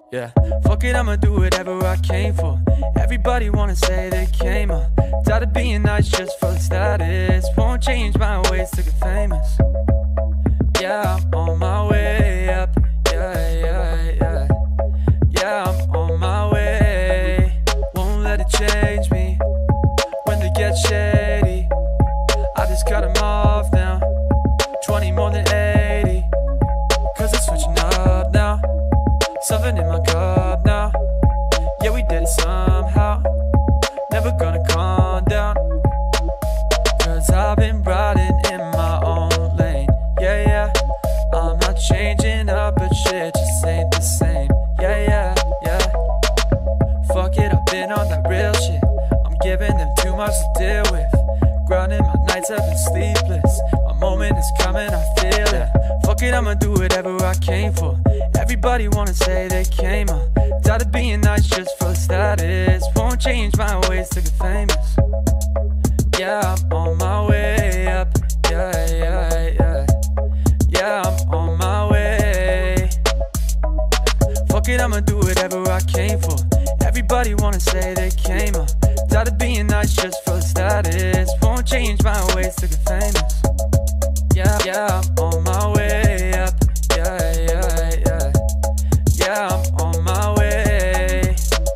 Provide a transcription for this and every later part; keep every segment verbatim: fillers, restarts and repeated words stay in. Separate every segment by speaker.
Speaker 1: Yeah, fuck it, I'ma do whatever I came for. Everybody wanna say they came up. Tired of being nice just for the status. Won't change my ways to get famous. Yeah, I'm on my way up. Yeah, yeah, yeah. Yeah, I'm on my way. Won't let it change me. When they get shady, I just cut them off now. Twenty more than eighty, cause it's switching up now. Something in my cup now. Yeah, we did it somehow. Never gonna calm down, cause I've been riding in my own lane. Yeah, yeah, I'm not changing up, but shit just ain't the same. Yeah, yeah, yeah. Fuck it, I've been on that real shit. I'm giving them too much to deal with. Grinding, my nights have been sleepless. My moment is coming, I feel it. Fuck it, I'ma do whatever I came for. Everybody wanna say they came up. Tired of being nice just for the status. Won't change my ways to get famous. Yeah, I'm on my way up. Yeah, yeah, yeah. Yeah, I'm on my way. Fuck it, I'ma do whatever I came for. Everybody wanna say they came up. Tired of being nice just for the status. Won't change my ways to get famous. Yeah, yeah, I'm on my way up. Yeah, yeah, yeah. Yeah, I'm on my way.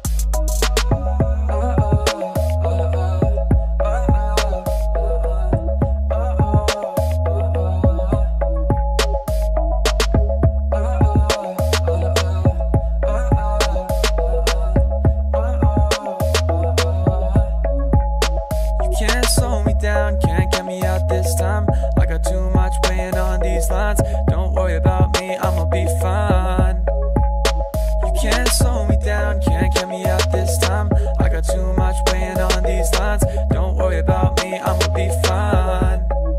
Speaker 1: You can't slow me down, can't get me out this time. I got too much weighing on these lines. Don't worry about me, I'ma be fine. You can't slow me down, can't get me out this time. I got too much weighing on these lines. Don't worry about me, I'ma be fine.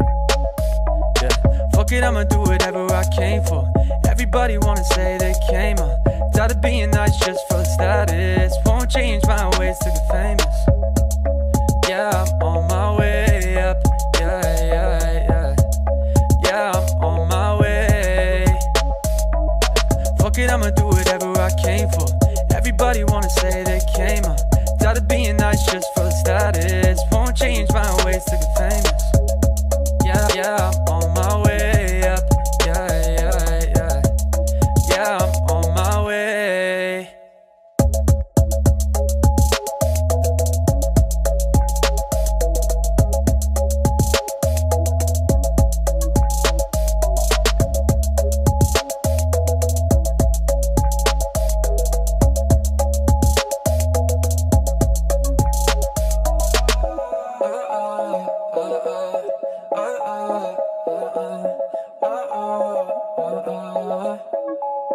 Speaker 1: Yeah, fuck it, I'ma do whatever I came for. Everybody wanna say they came up. Tired of being nice just for the status. Won't change my ways to get famous. Yeah, I'm on my way up. Yeah, yeah, yeah. Yeah, I'm on my way. Fuck it, I'ma do whatever I came for. Everybody wanna say they came up. Tired of being nice just for the status. Won't change my ways to get famous. Yeah, yeah, I'm on my way up. Yeah, yeah, yeah. Yeah, I'm on my way.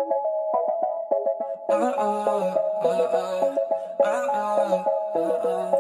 Speaker 1: Uh-uh, uh-uh, uh-uh, uh-uh.